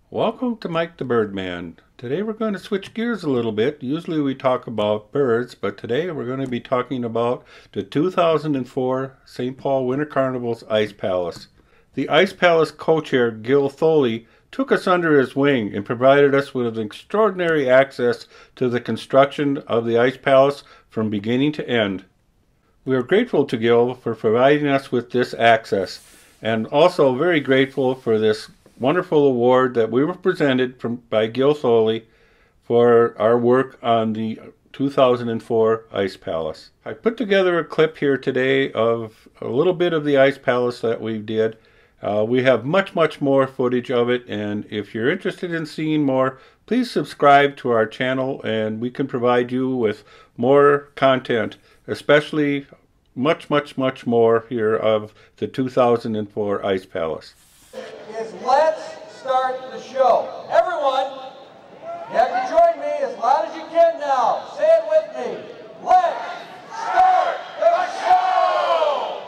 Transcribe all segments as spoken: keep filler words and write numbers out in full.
Welcome to Mike the Birdman. Today we're going to switch gears a little bit. Usually we talk about birds, but today we're going to be talking about the two thousand four Saint Paul Winter Carnival's Ice Palace. The Ice Palace co-chair, Gil Foley, took us under his wing and provided us with extraordinary access to the construction of the Ice Palace from beginning to end. We are grateful to Gil for providing us with this access, and also very grateful for this wonderful award that we were presented from, by Gil Foley for our work on the two thousand four Ice Palace. I put together a clip here today of a little bit of the Ice Palace that we did. Uh, we have much, much more footage of it, and if you're interested in seeing more, please subscribe to our channel and we can provide you with more content, especially much, much, much more here of the two thousand four Ice Palace. Is let's start the show. Everyone, you have to join me as loud as you can now. Say it with me. Let's start the show!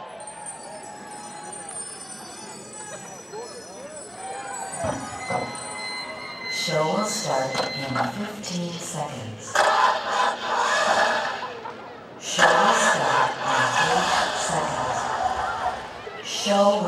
Show will start in fifteen seconds. Show will start in eight seconds. Show